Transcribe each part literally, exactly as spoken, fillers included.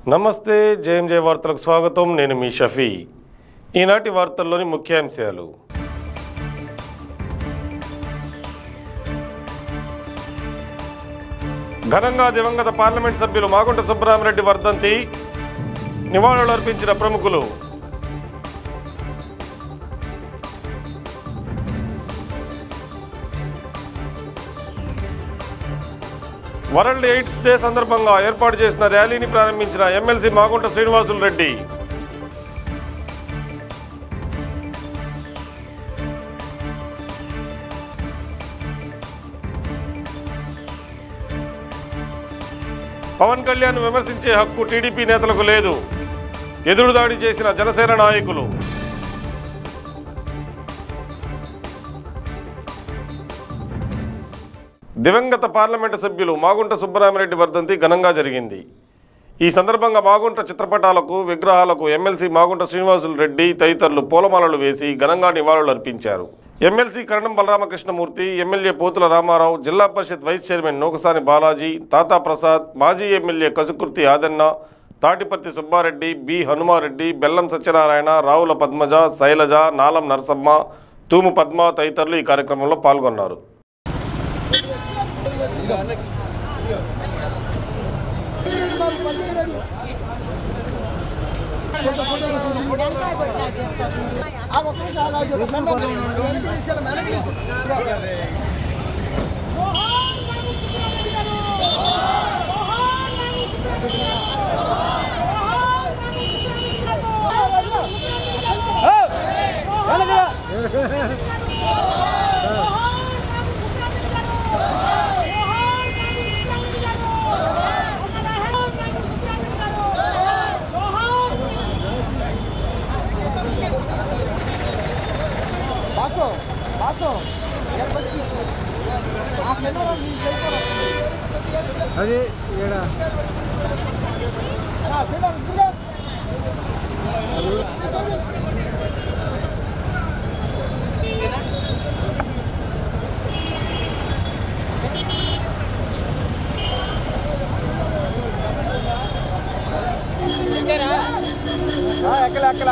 నమస్తే జేఎంజే వార్తలకు స్వాగతం. నేను మీ షఫీ. ఈనాటి వార్తల్లోని ముఖ్యాంశాలు. ఘనంగా దివంగత పార్లమెంట్ సభ్యులు మాగుంట సుబ్బరామిరెడ్డి వర్ధంతి, నివాళులు అర్పించిన ప్రముఖులు. వరల్డ్ ఎయిడ్స్ డే సందర్భంగా ఏర్పాటు చేసిన ర్యాలీని ప్రారంభించిన ఎమ్మెల్సీ మాగుంట శ్రీనివాసులు రెడ్డి. పవన్ కళ్యాణ్ విమర్శించే హక్కు టీడీపీ నేతలకు లేదు, ఎదురుదాడి చేసిన జనసేన నాయకులు. దివంగత పార్లమెంటు సభ్యులు మాగుంట సుబ్బరామిరెడ్డి వర్ధంతి ఘనంగా జరిగింది. ఈ సందర్భంగా మాగుంట చిత్రపటాలకు, విగ్రహాలకు ఎమ్మెల్సీ మాగుంట శ్రీనివాసులు రెడ్డి తదితరులు పూలమాలలు వేసి ఘనంగా నివాళులు అర్పించారు. MLC Karanam Balaramakrishnamurthy, MLA Pothula Ramarao, Zilla Parishad vice chairman Nukasani Balaji, Tata Prasad, మాజీ ఎమ్మెల్యే కసుకుర్తి ఆదన్న, తాటిపర్తి సుబ్బారెడ్డి, బి హనుమారెడ్డి, బెల్లం సత్యనారాయణ, రావుల పద్మజ, శైలజ, నాలం నరసమ్మ, తూము పద్మ తదితరులు ఈ కార్యక్రమంలో పాల్గొన్నారు. అదే ఏడా ఎక్కల ఎక్కల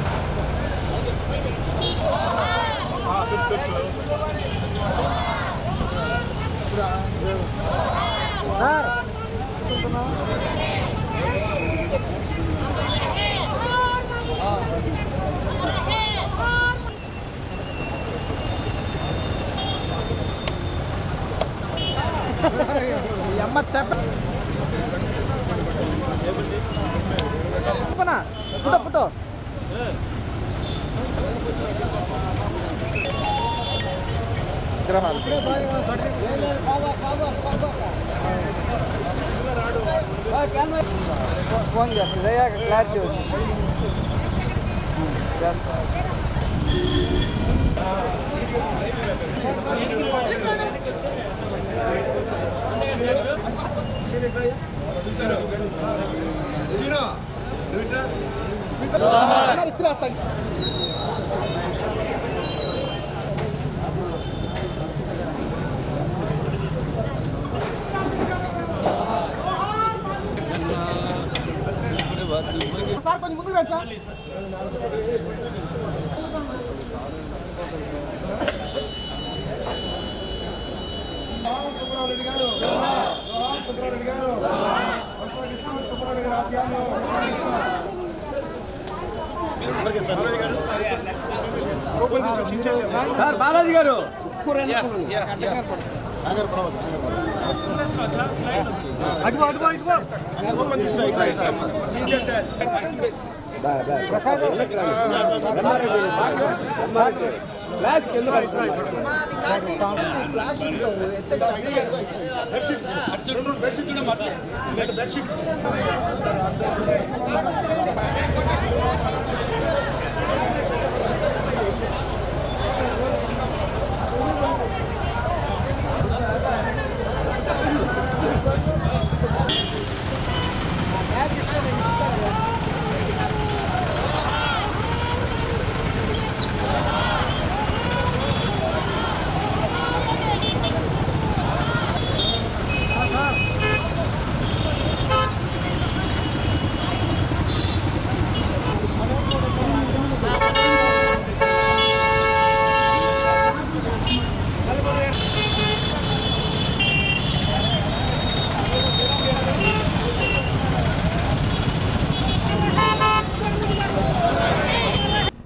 అమ్మ స్టెప్ ఫోటో ఫోటో ఫోన్ చేస్తుంది క్లారిటీ వచ్చి చేస్తా. సార్ కొంచెం ముందుకు రండి సార్. సుబ్రహ్మణ్య గారు సుబ్రహ్మణ్య గారు కొనసాగిస్తాం. సుబ్రహ్మణ్య గారు ఆశయాలను సార్ బాలాజీ గారు అడుగు అడుగు ఫ్లాష్ కింద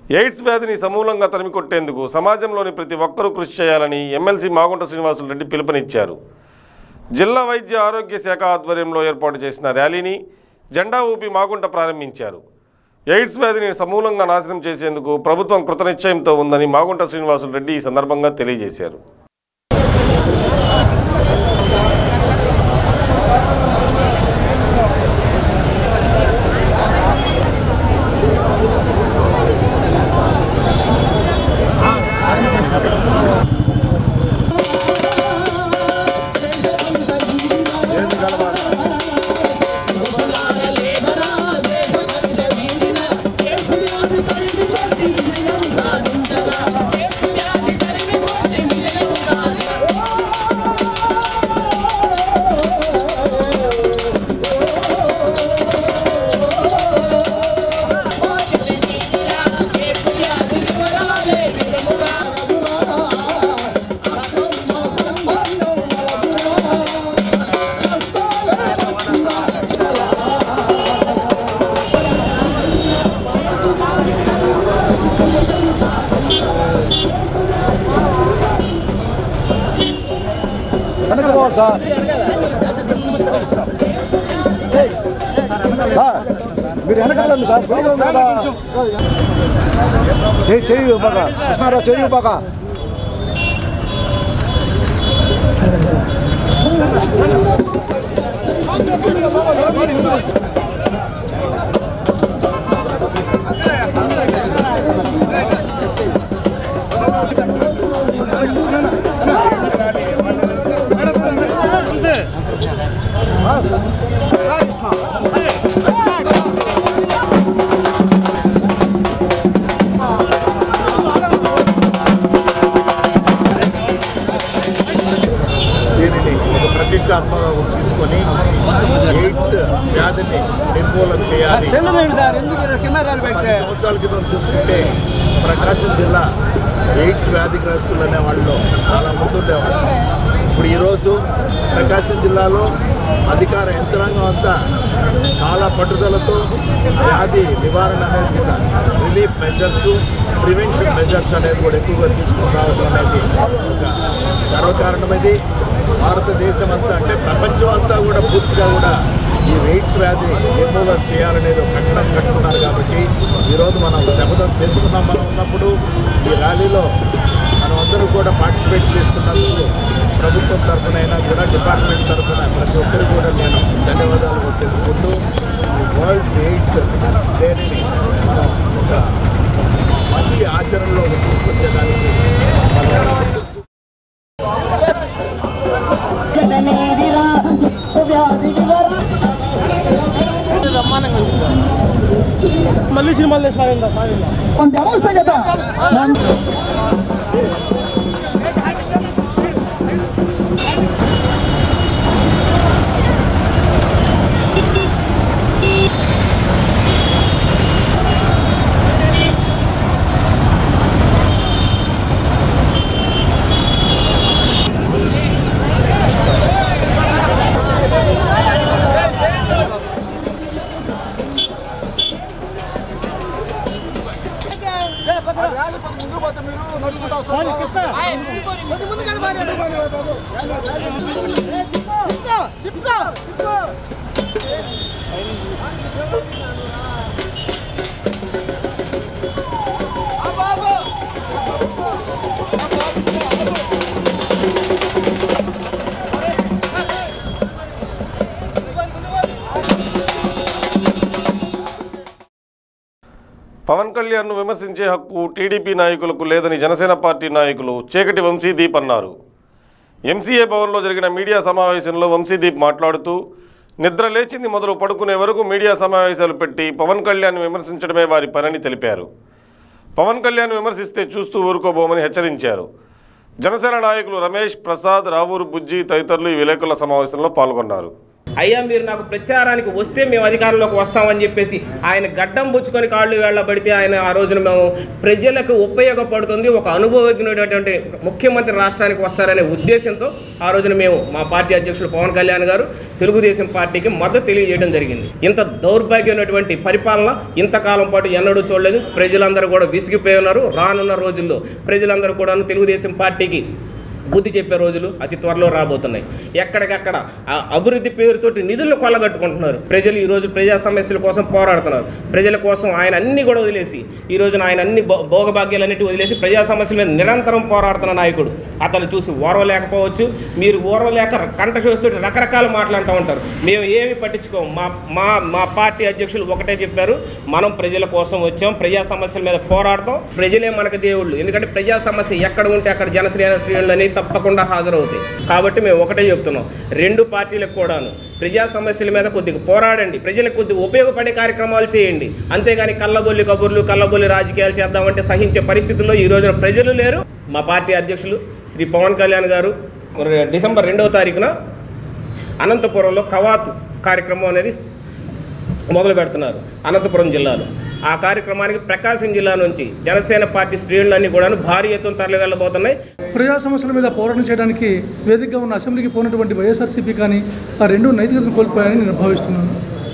ఎయిడ్స్ వ్యాధిని సమూలంగా తరిమికొట్టేందుకు సమాజంలోని ప్రతి ఒక్కరూ కృషి చేయాలని ఎమ్మెల్సీ మాగుంట శ్రీనివాసులు రెడ్డి పిలుపునిచ్చారు. జిల్లా వైద్య ఆరోగ్య శాఖ ఆధ్వర్యంలో ఏర్పాటు చేసిన ర్యాలీని జెండా ఊపి మాగుంట ప్రారంభించారు. ఎయిడ్స్ వ్యాధిని సమూలంగా నాశనం చేసేందుకు ప్రభుత్వం కృతనిశ్చయంతో ఉందని మాగుంట శ్రీనివాసులు రెడ్డి ఈ సందర్భంగా తెలియజేశారు. మీరు వెనకాలండి సార్, చెయ్యి బాగా కృష్ణారావు, చెయ్యి బాగా ప్రతిష్టాత్మకంగా తీసుకొని ఎయిడ్స్ వ్యాధిని నిర్మూలన చేయాలి. పది సంవత్సరాల క్రితం చూసుకుంటే ప్రకాశం జిల్లా ఎయిడ్స్ వ్యాధిగ్రస్తులు అనే వాళ్ళు చాలా మంది ఉండేవాళ్ళు. ఇప్పుడు ఈరోజు ప్రకాశం జిల్లాలో అధికార యంత్రాంగం అంతా చాలా పట్టుదలతో వ్యాధి నివారణ అనేది కూడా రిలీఫ్ మెజర్స్, ప్రివెన్షన్ మెజర్స్ అనేది కూడా ఎక్కువగా తీసుకుని రావడం అనేది ఒక గర్వకారణమైంది. భారతదేశం అంతా అంటే ప్రపంచం అంతా కూడా పూర్తిగా కూడా ఈ ఎయిడ్స్ వ్యాధి నిర్మూలన చేయాలనేది ఒక కంకణం కట్టుకున్నారు. కాబట్టి ఈరోజు మనం శపథం చేసుకున్నాం. మనం ఉన్నప్పుడు ఈ ర్యాలీలో మనం అందరూ కూడా పార్టిసిపేట్ చేస్తున్నందుకు ప్రభుత్వం తరఫునైనా కూడా డిపార్ట్మెంట్ తరఫున ప్రతి ఒక్కరికి కూడా నేను ధన్యవాదాలు తెలుపుకుంటూ వరల్డ్స్ ఎయిడ్స్ డేని మనం ఒక మంచి ఆచరణలో తీసుకొచ్చేదానికి మళ్ళీ సినిమాలు చేసిన పవన్ కళ్యాణ్ను విమర్శించే హక్కు టీడీపీ నాయకులకు లేదని జనసేన పార్టీ నాయకులు చేకటి వంశీదీప్ అన్నారు. ఎంసీఏ భవన్లో జరిగిన మీడియా సమావేశంలో వంశీదీప్ మాట్లాడుతూ నిద్ర లేచింది మొదలు పడుకునే వరకు మీడియా సమావేశాలు పెట్టి పవన్ కళ్యాణ్ విమర్శించడమే వారి పనని తెలిపారు. పవన్ కళ్యాణ్ విమర్శిస్తే చూస్తూ ఊరుకోబోమని హెచ్చరించారు. జనసేన నాయకులు రమేష్, ప్రసాద్, రావూరు బుజ్జి తదితరులు ఈ విలేకరుల సమావేశంలో పాల్గొన్నారు. అయ్యా మీరు నాకు ప్రచారానికి వస్తే మేము అధికారంలోకి వస్తామని చెప్పేసి ఆయన గడ్డం పుచ్చుకొని కాళ్ళు వెళ్ళబడితే ఆయన ఆ రోజున మేము ప్రజలకు ఉపయోగపడుతుంది, ఒక అనుభవజ్ఞుడైనటువంటి ముఖ్యమంత్రి రాష్ట్రానికి వస్తారనే ఉద్దేశంతో ఆ రోజున మేము మా పార్టీ అధ్యక్షుడు పవన్ కళ్యాణ్ గారు తెలుగుదేశం పార్టీకి మద్దతు తెలియజేయడం జరిగింది. ఇంత దౌర్భాగ్యమైనటువంటి పరిపాలన ఇంతకాలం పాటు ఎన్నడూ చూడలేదు. ప్రజలందరూ కూడా విసిగిపోయి ఉన్నారు. రానున్న రోజుల్లో ప్రజలందరూ కూడా తెలుగుదేశం పార్టీకి బుద్ధి చెప్పే రోజులు అతి త్వరలో రాబోతున్నాయి. ఎక్కడికక్కడ అభివృద్ధి పేరుతోటి నిధులను కొల్లగట్టుకుంటున్నారు. ప్రజలు ఈరోజు ప్రజా సమస్యల కోసం పోరాడుతున్నారు. ప్రజల కోసం ఆయన అన్ని కూడా వదిలేసి ఈ రోజున ఆయన అన్ని భోగభాగ్యాలన్నిటి వదిలేసి ప్రజా సమస్యల మీద నిరంతరం పోరాడుతున్న నాయకుడు. అతను చూసి ఓర్వలేకపోవచ్చు. మీరు ఓర్వలేక కంట చూస్తూ రకరకాల మాట్లాడుతూ ఉంటారు. మేము ఏమి పట్టించుకోము. మా మా మా పార్టీ అధ్యక్షులు ఒకటే చెప్పారు, మనం ప్రజల కోసం వచ్చాం, ప్రజా సమస్యల మీద పోరాడతాం, ప్రజలే మనకు దేవుళ్ళు. ఎందుకంటే ప్రజా సమస్య ఎక్కడ ఉంటే అక్కడ జనశ్రీ శ్రేణులు అనేది తప్పకుండా హాజరవుతాయి. కాబట్టి మేము ఒకటే చెప్తున్నాం, రెండు పార్టీలకు కూడాను ప్రజా సమస్యల మీద కొద్దిగా పోరాడండి, ప్రజలకు కొద్దిగా ఉపయోగపడే కార్యక్రమాలు చేయండి. అంతేగాని కళ్ళబొల్లి కబుర్లు కళ్ళబొల్లి రాజకీయాలు చేద్దామంటే సహించే పరిస్థితుల్లో ఈ రోజున ప్రజలు లేరు. మా పార్టీ అధ్యక్షులు శ్రీ పవన్ కళ్యాణ్ గారు డిసెంబర్ రెండవ తారీఖున అనంతపురంలో కవాతు కార్యక్రమం అనేది మొదలు పెడుతున్నారు అనంతపురం జిల్లాలో. ఆ కార్యక్రమానికి ప్రకాశం జిల్లా నుంచి జనసేన పార్టీ శ్రేణులన్నీ కూడా భారీ ఎత్తున తరలి వెళ్ళబోతున్నాయి. ప్రజా సమస్యల మీద పోరాటం చేయడానికి వేదికగా ఉన్న అసెంబ్లీకి పోయినటువంటి వైఎస్ఆర్సీపీ కానీ ఆ రెండు నైతికతను కోల్పోయాయని నేను భావిస్తున్నాను.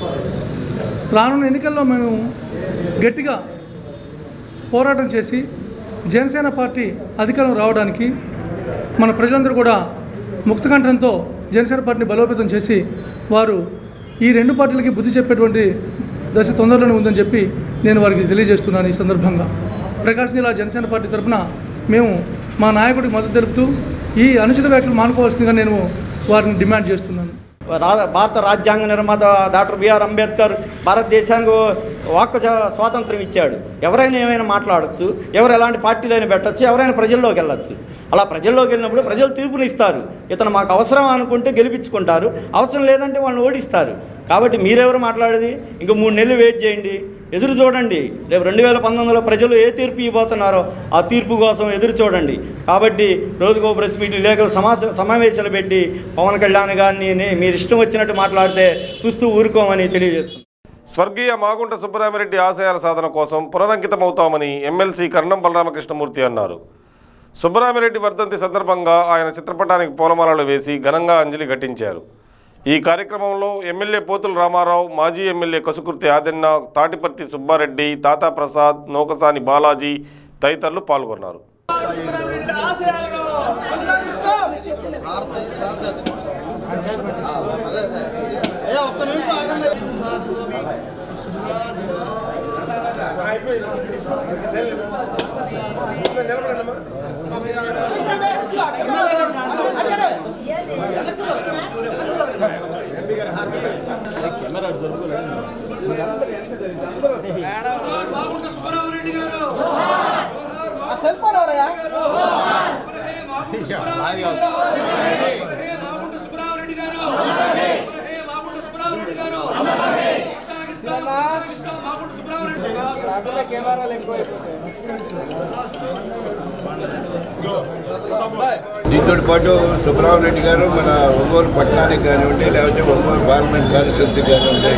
రానున్న ఎన్నికల్లో మేము గట్టిగా పోరాటం చేసి జనసేన పార్టీ అధికారం రావడానికి మన ప్రజలందరూ కూడా ముక్తకంఠంతో జనసేన పార్టీని బలోపేతం చేసి వారు ఈ రెండు పార్టీలకి బుద్ధి చెప్పేటువంటి దశ తొందరలోనే ఉందని చెప్పి నేను వారికి తెలియజేస్తున్నాను. ఈ సందర్భంగా ప్రకాశం జిల్లా జనసేన పార్టీ తరఫున మేము మా నాయకుడికి మద్దతు తెలుపుతూ ఈ అనుచిత వ్యాఖ్యలు మానుకోవాల్సిందిగా నేను వారిని డిమాండ్ చేస్తున్నాను. భారత రాజ్యాంగ నిర్మాత డాక్టర్ బిఆర్ అంబేద్కర్ భారతదేశానికి వాక్ స్వాతంత్రం ఇచ్చాడు. ఎవరైనా ఏమైనా మాట్లాడచ్చు, ఎవరు ఎలాంటి పార్టీలైనా పెట్టచ్చు, ఎవరైనా ప్రజల్లోకి వెళ్ళచ్చు. అలా ప్రజల్లోకి వెళ్ళినప్పుడు ప్రజలు తీర్పుని ఇస్తారు. ఇతను మాకు అవసరం అనుకుంటే గెలిపించుకుంటారు, అవసరం లేదంటే వాళ్ళని ఓడిస్తారు. కాబట్టి మీరెవరు మాట్లాడేది? ఇంక మూడు నెలలు వెయిట్ చేయండి, ఎదురు చూడండి. రేపు రెండు వేల పంతొమ్మిదిలో ప్రజలు ఏ తీర్పు ఇవ్వబోతున్నారో ఆ తీర్పు కోసం ఎదురు చూడండి. కాబట్టి రోజుకో ప్రెస్ మీట్ లేఖలు సమా సమావేశాలు పెట్టి పవన్ కళ్యాణ్ గారిని మీరు ఇష్టం వచ్చినట్టు మాట్లాడితే చూస్తూ ఊరుకోమని తెలియజేస్తుంది. స్వర్గీయ మాగుంట సుబ్బరామిరెడ్డి ఆశయాల సాధన కోసం పునరంకితమవుతామని ఎమ్మెల్సీ కర్ణం బలరామకృష్ణమూర్తి అన్నారు. సుబ్బరామిరెడ్డి వర్ధంతి సందర్భంగా ఆయన చిత్రపటానికి పూలమాలలు వేసి ఘనంగా అంజలి ఘటించారు. ఈ కార్యక్రమంలో ఎమ్మెల్యే పోతుల రామారావు, మాజీ ఎమ్మెల్యే కసుకుర్తి ఆదెన్న, తాటిపర్తి సుబ్బారెడ్డి, తాతా ప్రసాద్, నౌకసాని బాలాజీ తదితరులు పాల్గొన్నారు. దీంతో పాటు సుబ్రహ్మణ్యరెడ్డి గారు మన ఒంగోలు పట్టణానికి కానివ్వండి, లేకపోతే ఒంగోలు పార్లమెంట్ కాన్స్టిట్యున్సీ కానివ్వండి,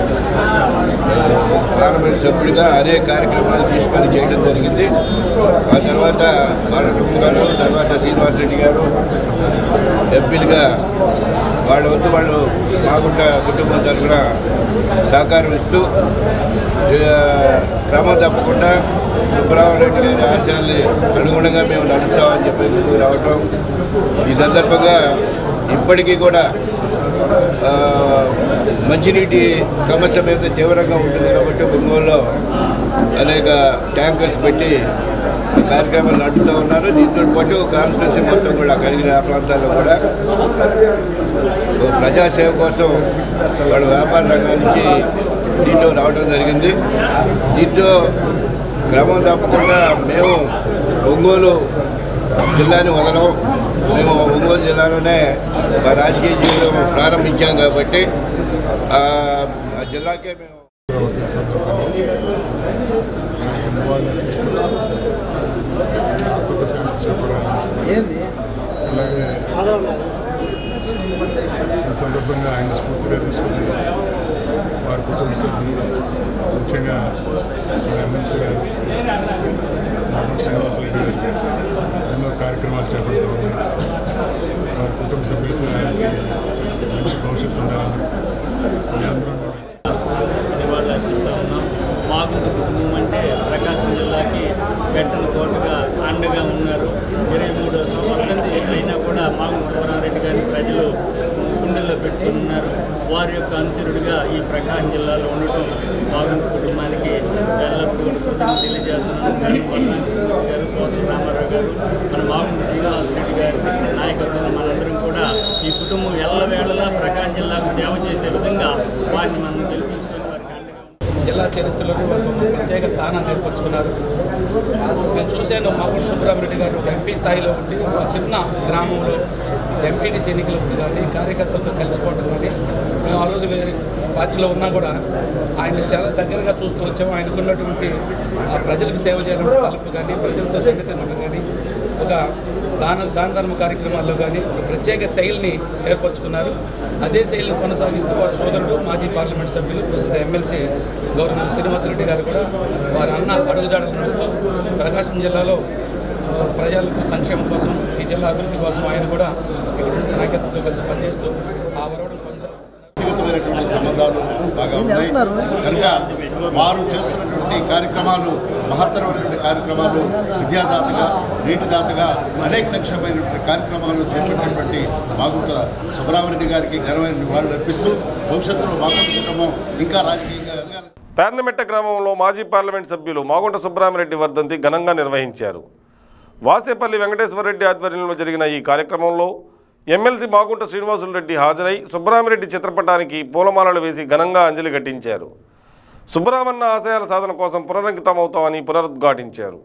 పార్లమెంట్ సభ్యుడిగా అనేక కార్యక్రమాలు తీసుకొని చేయడం జరిగింది. ఆ తర్వాత బాలకృష్ణ గారు, తర్వాత శ్రీనివాసరెడ్డి గారు ఎంపీలుగా వాళ్ళ వంతు వాళ్ళు మాగుంట కుటుంబం తరఫున సహకారం ఇస్తూ క్రమం తప్పకుండా సుబ్రహ్మణ్యరెడ్డి గారి ఆశయాల్ని అనుగుణంగా మేము నడుస్తామని చెప్పి ముందుకు రావటం. ఈ సందర్భంగా ఇప్పటికీ కూడా మంచినీటి సమస్య మీద తీవ్రంగా ఉంటుంది కాబట్టి ఒంగోలులో అనేక ట్యాంకర్స్ పెట్టి కార్యక్రమాలు నడుపుతూ ఉన్నారు. దీంతో పాటు కాన్స్టిట్యున్సీ మొత్తం కూడా కలిగిన ఆ ప్రాంతాల్లో కూడా ప్రజాసేవ కోసం వాళ్ళు వ్యాపార రంగం నుంచి దీంట్లో రావడం జరిగింది. దీంతో క్రమం తప్పకుండా మేము ఒంగోలు జిల్లాని వదలం, మేము ఒంగోలు జిల్లాలోనే మా రాజకీయ జీవితం ప్రారంభించాం కాబట్టి ఆ జిల్లాకే మేము ఆర్థిక శాంతి చేకూరాలని, అలాగే సందర్భంగా ఆయన స్ఫూర్తిగా తీసుకుని వారి కుటుంబ సభ్యులు ముఖ్యంగా మన ఎమ్మెల్సీ గారు మాగుంట శ్రీనివాసరెడ్డి గారు ఎన్నో కార్యక్రమాలు చేపడుతూ ఉన్నారు. వారి కుటుంబ సభ్యులకు ఆయనకి మంచి భవిష్యత్తు ఉండాలని మీ అందరం కూడా నివాళులు అర్పిస్తూ ఉన్నాం. మాగుంట కుటుంబం అంటే ప్రకాశం జిల్లాకి పెట్టని కోటగా అండగా ఉన్నారు. ఇరవై మూడు వర్ధంతి అయినా కూడా మాగుంట సుబ్బరామరెడ్డి గారిని ప్రజలు గుండెల్లో పెట్టుకున్నారు. వారి యొక్క అనుచరుడిగా ఈ ప్రకాశం జిల్లాలో ఉండటం మాగుంట కుటుంబానికి ఎల్లప్పుడూ కృతజ్ఞతలు తెలియజేస్తున్నాను. కానీ వర్ధంతి గారు, కోట రామారావు గారు, మన మాగుంట శ్రీనివాసరెడ్డి గారి నాయకత్వంలో మనందరం కూడా ఈ కుటుంబం ఎల్లవేళలా ప్రకాశం జిల్లాకు సేవ చేసే విధంగా వారిని మనం గెలిపించుకొని వారికి అండగా జిల్లా చరిత్రలో వాళ్ళు ప్రత్యేక స్థానాన్ని ఏర్పరచుకున్నారు. నేను చూశాను మాగుంట సుబ్బరామరెడ్డి గారు ఎంపీ స్థాయిలో ఉండి ఒక చిన్న గ్రామంలో ఎంపీటీసీ ఎన్నికలప్పుడు కానీ కార్యకర్తలతో కలిసిపోవడం కానీ మేము ఆ రోజు వేరే పార్టీలో ఉన్నా కూడా ఆయన చాలా దగ్గరగా చూస్తూ వచ్చాము. ఆయనకున్నటువంటి ప్రజలకు సేవ చేయాలంటే తలుపు కానీ ప్రజలతో సంగతి ఉండడం కానీ ఒక దాన దాన ధర్మ కార్యక్రమాల్లో కానీ ఒక ప్రత్యేక శైలిని ఏర్పరచుకున్నారు. అదే శైలిని కొనసాగిస్తూ వారి సోదరుడు మాజీ పార్లమెంట్ సభ్యులు ప్రస్తుత ఎమ్మెల్సీ గౌరవ శ్రీనివాసరెడ్డి గారు కూడా వారి అన్న అడుగుజాడలు నడుస్తూ ప్రకాశం జిల్లాలో ప్రజలకు సంక్షేమం కోసం ఈ జిల్లా అభివృద్ధి కోసం ఆయన కూడా నాయకత్వంతో కలిసి పనిచేస్తూ ఆ వరవడం వ్యక్తిగతమైనటువంటి సంబంధాలు బాగా ఉన్నాయి కనుక వారు చేస్తున్నటువంటి కార్యక్రమాలు మహత్తరమైనటువంటి కార్యక్రమాలు విద్యాదాతగా నీటిదాతగా అనేక సంక్షేమమైనటువంటి కార్యక్రమాలు చేపట్టినటువంటి మాగుంట సుబ్బరామరెడ్డి గారికి ఘనమైన నివాళులు అర్పిస్తూ భవిష్యత్తులో మాగుంట కుటుంబం ఇంకా రాజకీయంగా ఎదగాలి. పేర్నమెట్ట గ్రామంలో మాజీ పార్లమెంట్ సభ్యులు మాగుంట సుబ్బరామరెడ్డి వర్ధంతి ఘనంగా నిర్వహించారు. వాసేపల్లి వెంకటేశ్వరరెడ్డి ఆధ్వర్యంలో జరిగిన ఈ కార్యక్రమంలో ఎమ్మెల్సీ మాగుంట శ్రీనివాసులరెడ్డి హాజరై సుబ్బరామిరెడ్డి చిత్రపటానికి పూలమాలలు వేసి ఘనంగా అంజలి ఘటించారు. సుబ్బరామన్న ఆశయాల సాధన కోసం పునరంకితమవుతామని పునరుద్ఘాటించారు.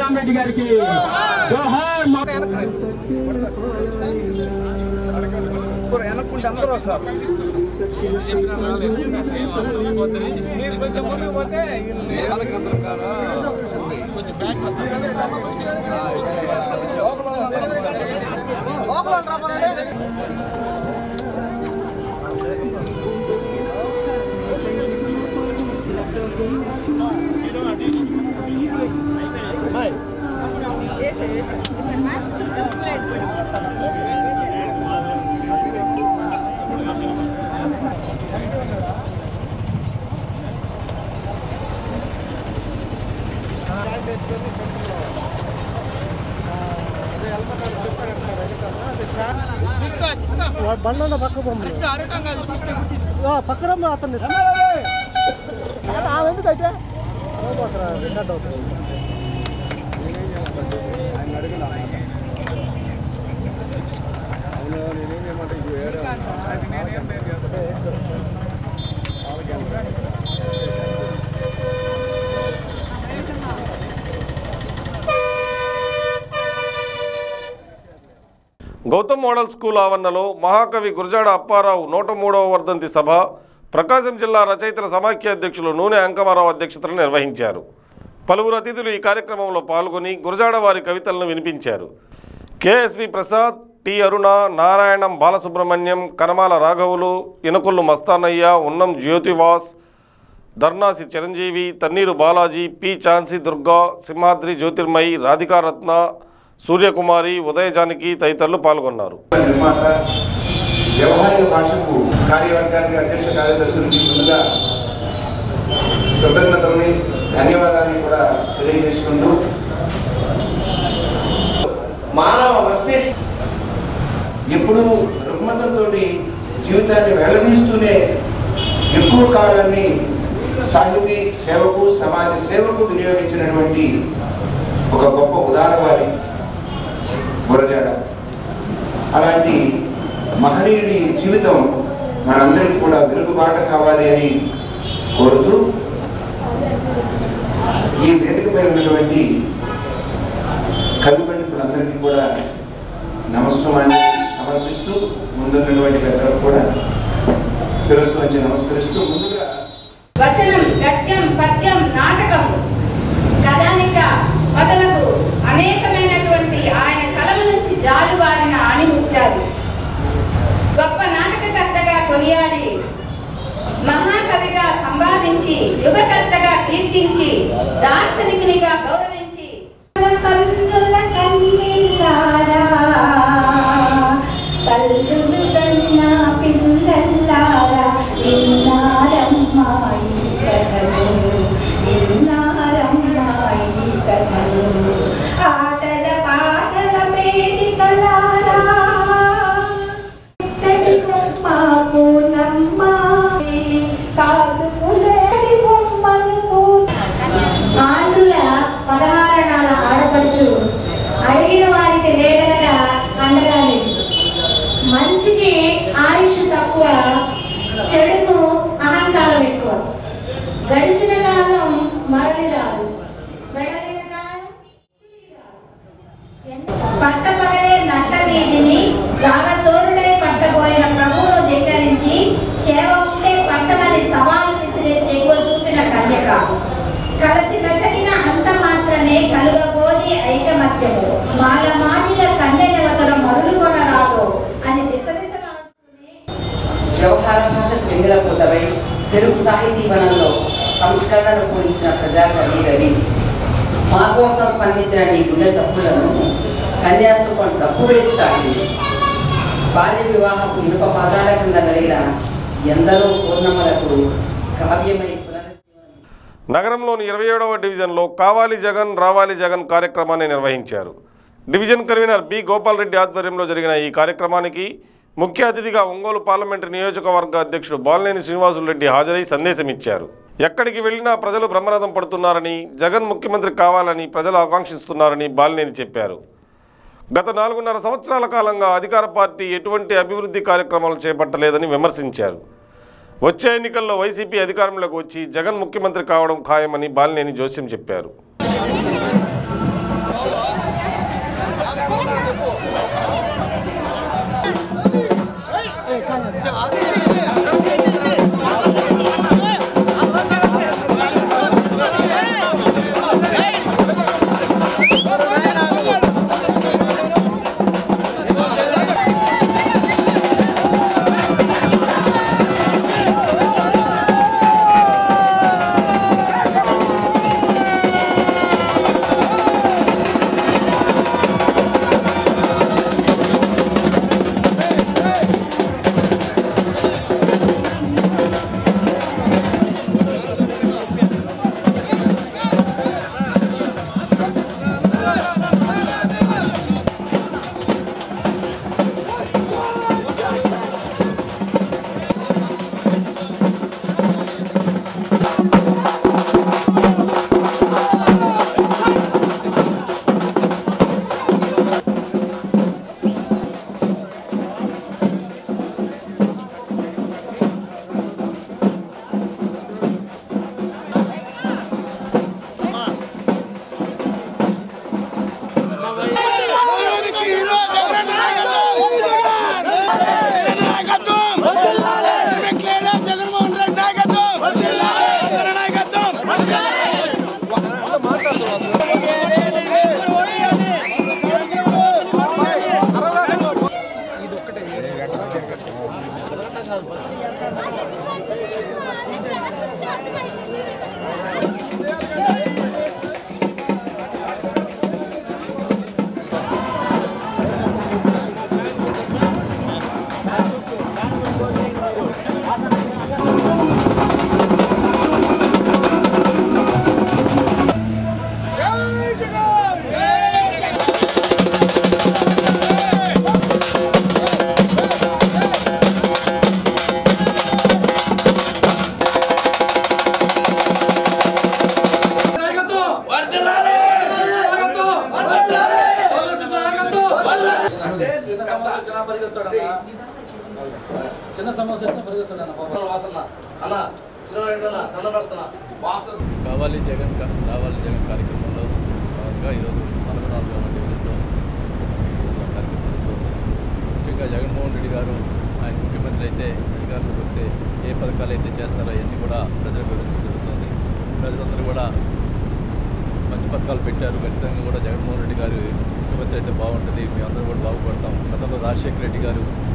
బండ్ల పక్క పక్కన అతన్ని ఆమె ఎందుకంటే రికార్డ్ అవుతుంది. గౌతమ్ మోడల్ స్కూల్ ఆవరణలో మహాకవి గురజాడ అప్పారావు నూట మూడవ వర్ధంతి సభ ప్రకాశం జిల్లా రచయితల సమాఖ్య అధ్యక్షులు నూనె అంకమారావు అధ్యక్షతను నిర్వహించారు. పలువురు అతిథులు ఈ కార్యక్రమంలో పాల్గొని గురజాడ వారి కవితలను వినిపించారు. కెఎస్వి ప్రసాద్, టి అరుణ, నారాయణం బాలసుబ్రహ్మణ్యం, కనమాల రాఘవులు, ఇనకొల్లు మస్తానయ్య, ఉన్నం జ్యోతివాస్, ధర్నాసి చిరంజీవి, తన్నీరు బాలాజీ, పి ఛాన్సీ దుర్గా, సింహాద్రి జ్యోతిర్మయి, రాధికారత్న, సూర్యకుమారి, ఉదయజానికి తదితరులు పాల్గొన్నారు. వ్యవహారిక భాషకు కార్యవర్గానికి అధ్యక్ష కార్యదర్శులకి ముందుగా కృతజ్ఞతలని ధన్యవాదాన్ని కూడా తెలియజేసుకుంటూ మానవ మస్తిష్కం ఎప్పుడు రుగ్మతతో జీవితాన్ని వెళ్లదీస్తూనే ఎక్కువ కాలాన్ని సాహితీ సేవకు సమాజ సేవకు వినియోగించినటువంటి ఒక గొప్ప ఉదారవాది గురజాడ. అలాంటి మహనీయుడి జీవితం మనందరికీ కూడా వెలుగుబాట కావాలి అని కోరుతూ ఈ వేదికపై ఉన్నటువంటి కవి పండితులందరికీ కూడా నమస్కారాన్ని సమర్పిస్తూ ముందున్నటువంటి పెద్దలకు కూడా శిరస్సు వచ్చి నమస్కరిస్తూ ముందుగా వచనం, గద్యం, పద్యం, నాటకం, కథానిక మొదలగు అనేకమైనటువంటి ఆయన కలం నుంచి జాలువారిన ఆణిముత్యాలు. గొప్ప నాటకకర్తగా కొనియాడి మహాకవిగా సంపాదించి యుగకర్తగా కీర్తించి దార్శనికునిగా గౌరవించి కన్నుల కన్నీలారా కల్లులు కన్న పిల్లల్లారా విన్నారమ్మాయి కథలు విన్నారమ్మాయి కథలు ఆటల పాటల వేదికలారా మాకు నమ్మాయి కాసుకునేది బొమ్మలు ఆంధ్రుల పదహారణాల ఆడపడుచు అడిగిన వారికి లేదనగా అండగా నిలిచి మంచికి ఆయుష్ తక్కువ చెడుకు అహంకారం ఎక్కువ గడిచిన కాలం మరలి రాదు వెళ్ళిన కాలం పట్టపగలే నట్ట వీధిని జాగచోరుడై పట్టబోయిన ప్రభువును ధిక్కరించి సేవ ఉంటే పట్టమని సవాలు విసిరే చెగువ చూపిన కన్యక కలసి వెతకిన అంత మాత్రమే కలుగబోది ఐకమత్యము మాల మాదిల కండెనవతల మరులు కొనరాదు అని దిశ దిశ వ్యవహార భాషకు చెందినపోతవై తెలుగు సాహితీ వనంలో సంస్కరణలు పోయించిన ప్రజాకవి రవి మా కోసం స్పందించిన నీ గుండె చప్పులను కన్యాశుల్కం డబ్బు వేసి చాటింది. బాల్య వివాహపు ఇనుప పాదాల కింద కలిగిన ఎందరో పూర్ణమలకు కావ్యమై నగరంలోని ఇరవై ఏడవ డివిజన్లో కావాలి జగన్ రావాలి జగన్ కార్యక్రమాన్ని నిర్వహించారు. Division convener B Gopal Reddy ఆధ్వర్యంలో జరిగిన ఈ కార్యక్రమానికి ముఖ్య అతిథిగా ఒంగోలు పార్లమెంటు నియోజకవర్గ అధ్యక్షుడు బాలినేని శ్రీనివాసులరెడ్డి హాజరై సందేశం ఇచ్చారు. ఎక్కడికి వెళ్లినా ప్రజలు బ్రహ్మరథం పడుతున్నారని, జగన్ ముఖ్యమంత్రి కావాలని ప్రజలు ఆకాంక్షిస్తున్నారని బాలినేని చెప్పారు. గత నాలుగున్నర సంవత్సరాల కాలంగా అధికార పార్టీ ఎటువంటి అభివృద్ధి కార్యక్రమాలు చేపట్టలేదని విమర్శించారు. వచ్చే ఎన్నికల్లో వైసీపీ అధికారంలోకి వచ్చి జగన్ ముఖ్యమంత్రి కావడం ఖాయమని బాలినేని జోస్యం చెప్పారు. చిన్న సమస్య కావాలి జగన్ రావాలి జగన్ కార్యక్రమంలో భాగంగా ఈరోజు నలభై నాలుగు డివిజన్లో కార్యక్రమంతో ముఖ్యంగా జగన్మోహన్ రెడ్డి గారు ఆయన ముఖ్యమంత్రి అయితే అధికారంలోకి వస్తే ఏ పథకాలు అయితే చేస్తారో అవన్నీ కూడా ప్రజలకు వివరించి జరుగుతుంది. ప్రజలందరూ కూడా మంచి పథకాలు పెట్టారు. ఖచ్చితంగా కూడా జగన్మోహన్ రెడ్డి గారు ముఖ్యమంత్రి అయితే బాగుంటుంది, మేమందరం కూడా బాగుపడతాం. గతంలో రాజశేఖర రెడ్డి గారు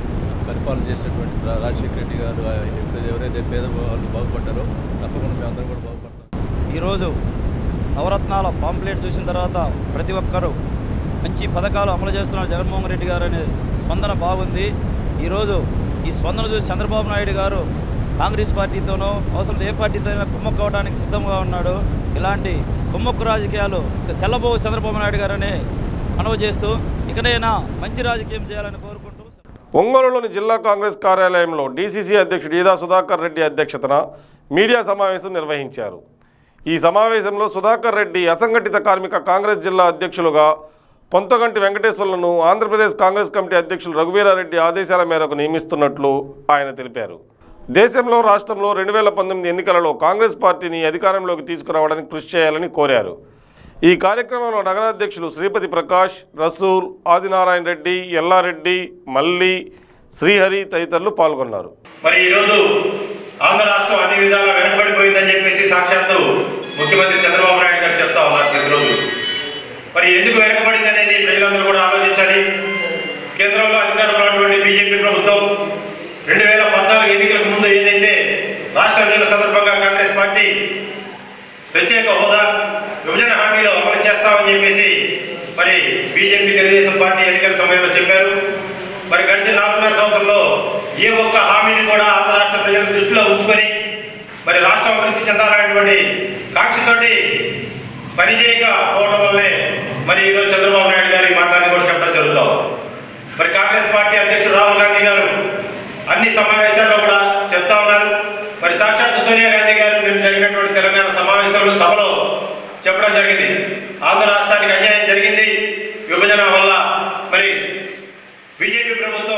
పరిపాలన చేసినటువంటి రా- రాజశేఖర రెడ్డి గారు ఆ, ఎప్పుడైతే ఎవరైతే పేదవాళ్ళు బాగుపడ్డారో తప్పకుండా మేము అందరం కూడా బాగుపడతాం. ఈరోజు నవరత్నాల పాంప్లెట్ చూసిన తర్వాత ప్రతి ఒక్కరూ మంచి పథకాలు అమలు చేస్తున్నారు జగన్మోహన్ రెడ్డి గారు అనే స్పందన బాగుంది. ఈరోజు ఈ స్పందన చూసి చంద్రబాబు నాయుడు గారు కాంగ్రెస్ పార్టీతోనో అవసరం ఏ పార్టీతో అయినా కుమ్మక్కు అవడానికి సిద్ధంగా ఉన్నాడు. ఇలాంటి కుమ్మక్కు రాజకీయాలు ఇక సెల్లబోవు చంద్రబాబు నాయుడు గారని మనవి చేస్తూ ఇకనైనా మంచి రాజకీయం చేయాలని కోరుకుంటూ ఒంగోలులోని జిల్లా కాంగ్రెస్ కార్యాలయంలో డీసీసీ అధ్యక్షుడు ఈదా సుధాకర్ రెడ్డి అధ్యక్షతన మీడియా సమావేశం నిర్వహించారు. ఈ సమావేశంలో సుధాకర్ రెడ్డి అసంఘటిత కార్మిక కాంగ్రెస్ జిల్లా అధ్యక్షులుగా పొంతగంటి వెంకటేశ్వర్లను ఆంధ్రప్రదేశ్ కాంగ్రెస్ కమిటీ అధ్యక్షులు రఘువీరారెడ్డి ఆదేశాల మేరకు నియమిస్తున్నట్లు ఆయన తెలిపారు. దేశంలో రాష్ట్రంలో రెండు వేల పంతొమ్మిది ఎన్నికలలో కాంగ్రెస్ పార్టీని అధికారంలోకి తీసుకురావడానికి కృషి చేయాలని కోరారు. ఈ కార్యక్రమంలో నగరాధ్యక్షులు శ్రీపతి ప్రకాష్, రసూల్, ఆదినారాయణ రెడ్డి, ఎల్లారెడ్డి, మల్లి, శ్రీహరి తదితరులు పాల్గొన్నారు. మరి ఈరోజు ఆంధ్ర రాష్ట్రం అన్ని విధాలా వెనకబడిపోయిందని చెప్పేసి సాక్షాత్తు ముఖ్యమంత్రి చంద్రబాబు నాయుడు గారు చెప్తా ఉన్నారు ప్రతిరోజు. మరి ఎందుకు వెనకబడింది అనేది ప్రజలందరూ కూడా ఆలోచించాలి. కేంద్రంలో అధికారంలో ఉన్నటువంటి బీజేపీ ప్రభుత్వం రెండు వేల పద్నాలుగు ఎన్నికలకు ముందు ఏదైతే రాష్ట్ర ఎన్నికల సందర్భంగా కాంగ్రెస్ పార్టీ ప్రత్యేక హోదా విభజన హామీలు అమలు చేస్తామని చెప్పేసి మరి బీజేపీ తెలుగుదేశం పార్టీ ఎన్నికల సమయంలో చెప్పారు. మరి గడిచిన నాలుగున్నర సంవత్సరంలో ఏ ఒక్క హామీని కూడా ఆంధ్ర రాష్ట్ర ప్రజల దృష్టిలో ఉంచుకొని మరి రాష్ట్రం అభివృద్ధి చెందాలనేటువంటి కాంక్షతోటి పనిచేయకపోవడం వల్లే మరి ఈరోజు చంద్రబాబు నాయుడు గారి మాటలని కూడా చెప్పడం జరుగుతాం. మరి కాంగ్రెస్ పార్టీ అధ్యక్షుడు రాహుల్ గాంధీ గారు అన్ని సమావేశాల్లో కూడా చెప్తా ఉన్నారు. మరి సాక్షాత్ సోనియా గాంధీ గారు నిన్న జరిగినటువంటి తెలంగాణ సమావేశంలో సభలో చెప్పడం జరిగింది. ఆంధ్ర రాష్ట్రానికి అన్యాయం జరిగింది విభజన వల్ల. మరి బీజేపీ ప్రభుత్వం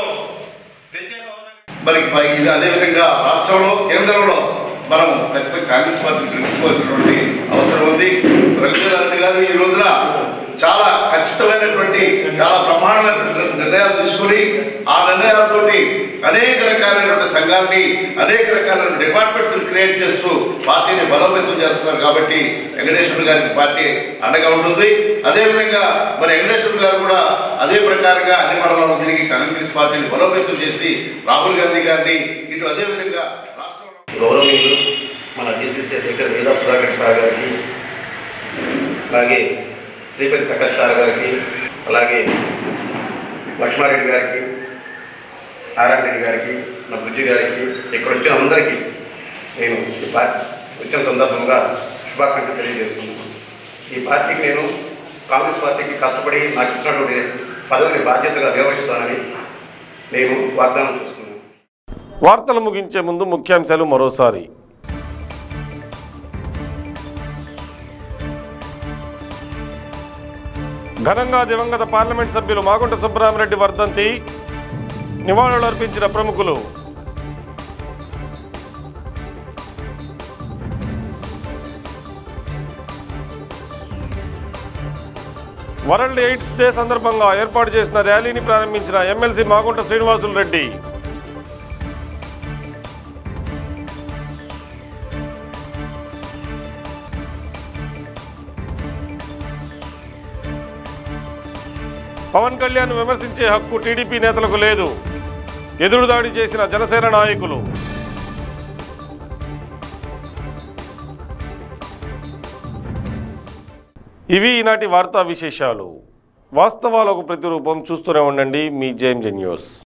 మరి ఇది అదేవిధంగా రాష్ట్రంలో కేంద్రంలో మనం ఖచ్చితంగా కాంగ్రెస్ పార్టీని గెలుచుకోవాల్సినటువంటి అవసరం ఉంది. రఘువీరారెడ్డి గారు ఈ రోజున చాలా ఖచ్చితమైనటువంటి చాలా బ్రహ్మాండమైన నిర్ణయాలు తీసుకుని ఆ నిర్ణయాలతోటి అనేక రకాలైనటువంటి సంఘాన్ని అనేక రకాలైన డిపార్ట్మెంట్స్ క్రియేట్ చేస్తూ పార్టీని బలోపేతం చేస్తున్నారు. కాబట్టి వెంకటేశ్వర గారికి పార్టీ అండగా ఉంటుంది. అదేవిధంగా మరి వెంకటేశ్వర గారు కూడా అదే ప్రకారంగా అన్ని మండలాల్లో తిరిగి కాంగ్రెస్ పార్టీని బలోపేతం చేసి రాహుల్ గాంధీ గారిని ఇటు అదేవిధంగా గౌరవనీయులు మన డీసీసీ అధ్యక్షుడు ఈదా సుధాకర్ సార్ గారికి, అలాగే శ్రీపతి ప్రకాష్ సార్ గారికి, అలాగే లక్ష్మారెడ్డి గారికి, నారాయణ రెడ్డి గారికి, నా బుజ్జి గారికి, ఇక్కడ వచ్చిన అందరికీ నేను ఈ పార్టీ వచ్చిన సందర్భంగా శుభాకాంక్షలు తెలియజేస్తున్నాను. ఈ పార్టీకి నేను కాంగ్రెస్ పార్టీకి కష్టపడి నాకు ఇచ్చినటువంటి పదవిని బాధ్యతగా నిర్వహిస్తానని నేను వాగ్దానం చేస్తున్నాను. వార్తలు ముగించే ముందు ముఖ్యాంశాలు మరోసారి. ఘనంగా దివంగత పార్లమెంట్ సభ్యులు మాగుంట సుబ్బరామిరెడ్డి వర్ధంతి నివాళులు అర్పించిన ప్రముఖులు. వరల్డ్ ఎయిడ్స్ డే సందర్భంగా ఏర్పాటు చేసిన ర్యాలీని ప్రారంభించిన ఎమ్మెల్సీ మాగుంట శ్రీనివాసులు రెడ్డి. పవన్ కళ్యాణ్ విమర్శించే హక్కు టీడీపీ నేతలకు లేదు, ఎదురుదాడి చేసిన జనసేన నాయకులు. ఇవి ఈనాటి వార్తా విశేషాలు. వాస్తవాలకు ప్రతిరూపం చూస్తూనే ఉండండి మీ జేఎంజే న్యూస్.